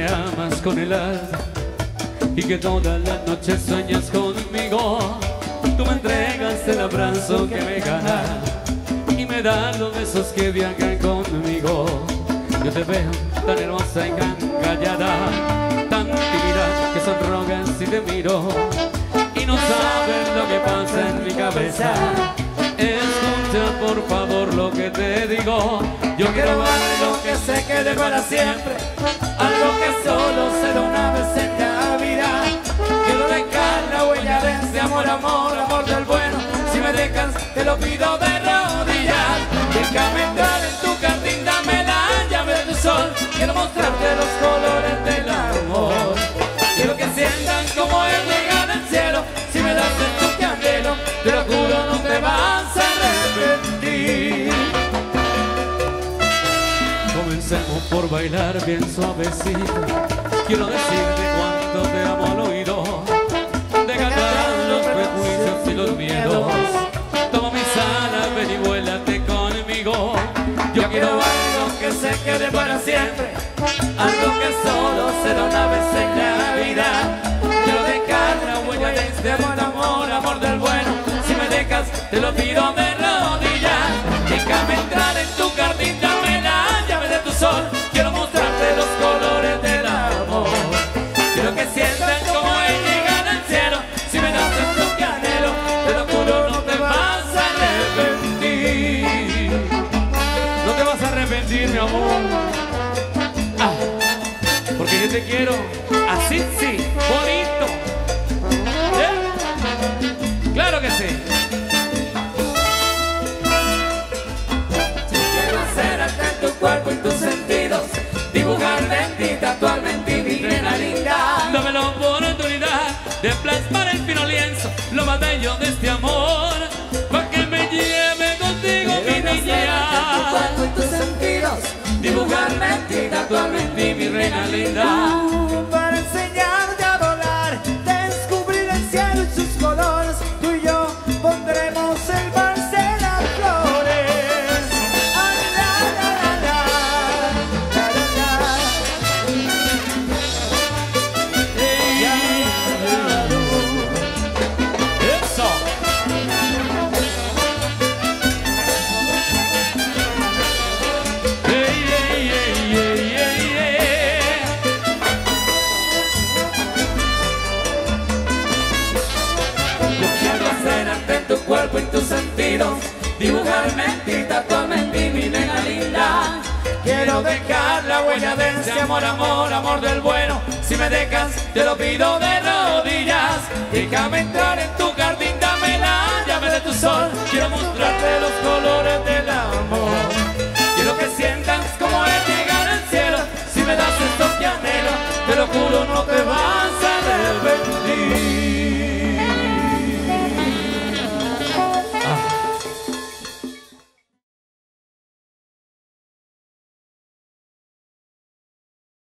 me amas con el alma y que todas las noches sueñas conmigo. Tú me entregas el abrazo que me gana y me das los besos que viajan conmigo. Yo te veo tan hermosa y tan callada, tan tímida que sonrojas si te miro y no sabes lo que pasa en mi cabeza. Escucha por favor lo que te digo. Yo quiero algo que se quede para siempre, algo que solo será una vez en la vida. Quiero dejar la huella de este amor, amor, amor del bueno. Si me dejas te lo pido de rodillas. Déjame entrar en tu jardín, dame la llave de tu sol. Quiero mostrarte los colores del amor. Quiero que sientan como es llegar al cielo. Si me das esto que anhelo, te lo juro no te vas a arrepentir. Comencemos por bailar bien suavecito. Quiero decirte cuánto te amo al oído. Deja atrás los prejuicios y los miedos. Toma mis alas, ven y vuélate conmigo. Yo quiero algo que se quede para siempre, algo que solo será una vez en la vida. Quiero dejar la huella de este amor, amor, amor del bueno. Si me dejas, te lo pido de rodillas. Déjame entrar en tu jardín, dame la llave de tu sol. Quiero mostrarte los colores del amor. Quiero que sientan como es llegar al cielo. Si me das esto que anhelo, te lo juro no te vas a arrepentir. No te vas a arrepentir, mi amor. Porque yo te quiero así, sí, bonito. Claro que sí. Quiero hacer en tu cuerpo y tus sentidos, dibujarte en ti, tatuarme en ti, mi reina linda. Dame la oportunidad de plasmar el fino lienzo, lo más bello de este amor, para que me lleve contigo, mi niña. Tu cuerpo y tus sentidos, dibujarme en ti, tatuarme en ti, mi reina linda. Para enseñarte a volar, descubrir el cielo y sus colores, tú y yo pondremos el vals de las flores. Ah, la, la, la, la, la, la, la. Eso. En tu cuerpo y tus sentidos, dibujarme en ti, tatuarme en ti, mi nena linda. Quiero dejar la huella de ese amor, amor, amor del bueno. Si me dejas, te lo pido de rodillas. Déjame entrar en tu jardín, dame la llave de tu sol. Quiero mostrarte los